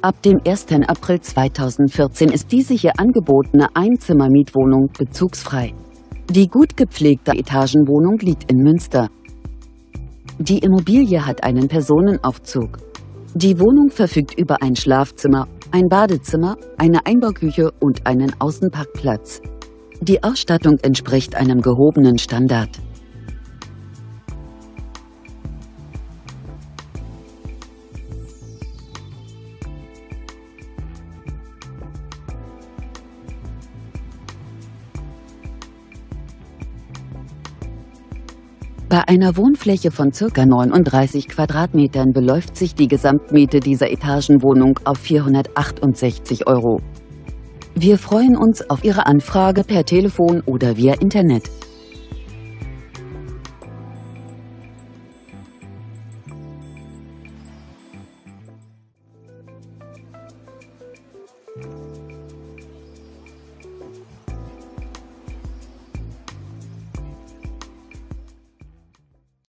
Ab dem 1. April 2014 ist diese hier angebotene Einzimmer-Mietwohnung bezugsfrei. Die gut gepflegte Etagenwohnung liegt in Münster. Die Immobilie hat einen Personenaufzug. Die Wohnung verfügt über ein Schlafzimmer, ein Badezimmer, eine Einbauküche und einen Außenparkplatz. Die Ausstattung entspricht einem gehobenen Standard. Bei einer Wohnfläche von ca. 39 Quadratmetern beläuft sich die Gesamtmiete dieser Etagenwohnung auf 468 €. Wir freuen uns auf Ihre Anfrage per Telefon oder via Internet.